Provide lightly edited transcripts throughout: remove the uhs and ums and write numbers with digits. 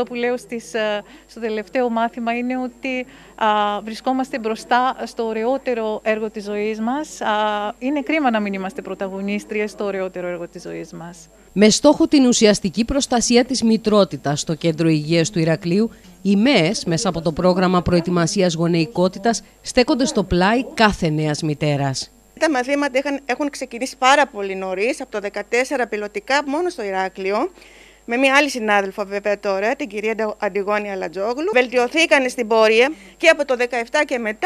αυτό που λέω στο τελευταίο μάθημα είναι ότι βρισκόμαστε μπροστά στο ωραιότερο έργο της ζωής μας. Είναι κρίμα να μην είμαστε πρωταγωνίστριες στο ωραιότερο έργο της ζωής μας. Με στόχο την ουσιαστική προστασία της μητρότητας στο Κέντρο Υγείας του Ηρακλείου, οι ΜΕΕΣ, μέσα από το πρόγραμμα προετοιμασίας γονεϊκότητας, στέκονται στο πλάι κάθε νέας μητέρας. Τα μαθήματα έχουν ξεκινήσει πάρα πολύ νωρίς, από το 2014 πιλωτικά μόνο στο Ηράκλειο, με μια άλλη συνάδελφο βέβαια τώρα, την κυρία Αντιγόνη Αλατζόγλου. Βελτιωθήκαν στην πορεία και από το 2017 και μετά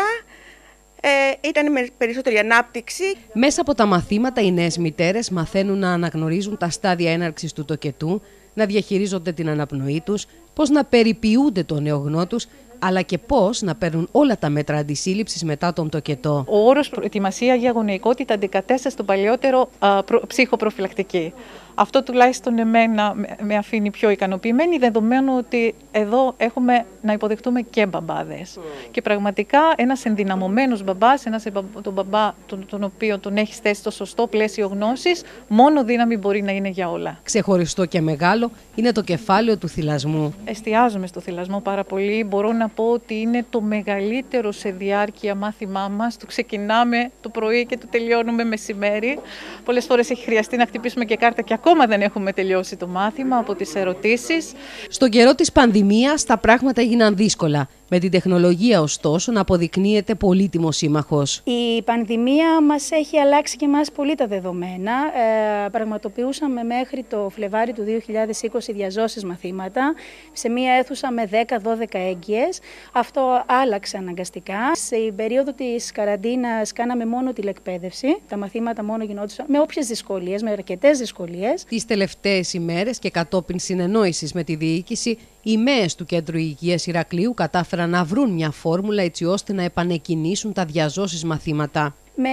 ήταν με περισσότερη ανάπτυξη. Μέσα από τα μαθήματα οι νέες μητέρες μαθαίνουν να αναγνωρίζουν τα στάδια έναρξης του τοκετού, να διαχειρίζονται την αναπνοή τους, πώς να περιποιούνται το νεογνώ τους, αλλά και πώς να παίρνουν όλα τα μέτρα αντισύλληψης μετά τον τοκετό. Ο όρος προετοιμασία για γονεϊκότητα αντικατέστησε στον παλαιότερο ψυχοπροφυλακτική. Αυτό τουλάχιστον εμένα με αφήνει πιο ικανοποιημένη, δεδομένου ότι εδώ έχουμε να υποδεχτούμε και μπαμπάδες. Και πραγματικά ένας ενδυναμωμένος μπαμπάς, τον μπαμπά τον οποίο τον έχει θέσει στο σωστό πλαίσιο γνώσης, μόνο δύναμη μπορεί να είναι για όλα. Ξεχωριστό και μεγάλο είναι το κεφάλαιο του θυλασμού. Εστιάζουμε στο θυλασμό πάρα πολύ. Μπορώ να πω ότι είναι το μεγαλύτερο σε διάρκεια μάθημά μας. Το ξεκινάμε το πρωί και το τελειώνουμε μεσημέρι. Πολλές φορές έχει χρειαστεί να χτυπήσουμε και κάρτα και ακόμα δεν έχουμε τελειώσει το μάθημα από τις ερωτήσεις. Στον καιρό της πανδημίας τα πράγματα έγιναν δύσκολα. Με την τεχνολογία, ωστόσο, να αποδεικνύεται πολύτιμο σύμμαχος. Η πανδημία μας έχει αλλάξει και εμάς πολύ τα δεδομένα. Πραγματοποιούσαμε μέχρι το Φλεβάρι του 2020 διαζώσεις μαθήματα σε μία αίθουσα με 10-12 έγκυες. Αυτό άλλαξε αναγκαστικά. Στην περίοδο της καραντίνας κάναμε μόνο τηλεκπαίδευση. Τα μαθήματα μόνο γινόντουσαν με όποιες δυσκολίες, με αρκετές δυσκολίες. Τις τελευταίες ημέρες και κατόπιν συνεννόησης με τη διοίκηση, οι ΜΕΕΣ του Κέντρου Υγείας Ηρακλείου κατάφεραν να βρουν μια φόρμουλα έτσι ώστε να επανεκκινήσουν τα διαζώσεις μαθήματα. Με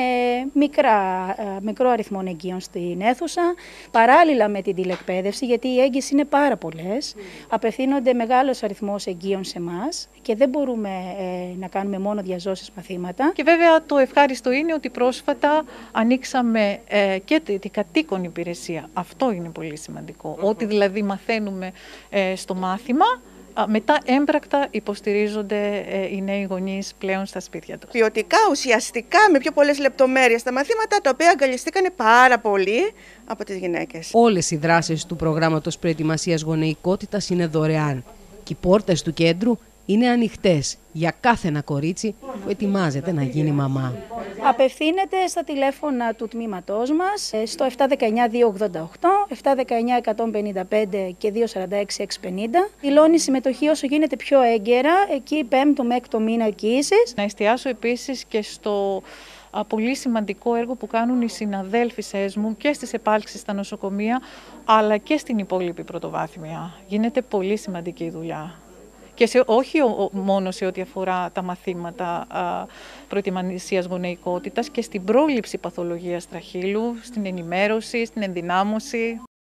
μικρό αριθμό εγκύων στην αίθουσα, παράλληλα με την τηλεκπαίδευση, γιατί οι έγκυες είναι πάρα πολλές, απευθύνονται μεγάλος αριθμός εγκύων σε εμάς και δεν μπορούμε να κάνουμε μόνο διαζώσεις μαθήματα. Και βέβαια το ευχάριστο είναι ότι πρόσφατα ανοίξαμε και την κατοίκον υπηρεσία. Αυτό είναι πολύ σημαντικό. Ό,τι δηλαδή μαθαίνουμε στο μάθημα, μετά έμπρακτα υποστηρίζονται οι νέοι γονείς πλέον στα σπίτια τους. Ποιοτικά, ουσιαστικά, με πιο πολλές λεπτομέρειες τα μαθήματα, τα οποία αγκαλιαστήκανε πάρα πολύ από τις γυναίκες. Όλες οι δράσεις του προγράμματος προετοιμασίας γονεϊκότητας είναι δωρεάν και οι πόρτες του κέντρου είναι ανοιχτές για κάθε ένα κορίτσι που ετοιμάζεται να γίνει μαμά. Απευθύνεται στα τηλέφωνα του τμήματός μας στο 719-288, 719-155 και 246-650. Δηλώνει συμμετοχή όσο γίνεται πιο έγκαιρα, εκεί 5ο με 6ο μήνα εγγύησης. Να εστιάσω επίσης και στο πολύ σημαντικό έργο που κάνουν οι συναδέλφισές μου και στις επάλξεις στα νοσοκομεία, αλλά και στην υπόλοιπη πρωτοβάθμια. Γίνεται πολύ σημαντική δουλειά. Και όχι μόνο σε ό,τι αφορά τα μαθήματα προετοιμασίας γονεϊκότητας και στην πρόληψη παθολογίας τραχύλου, στην ενημέρωση, στην ενδυνάμωση.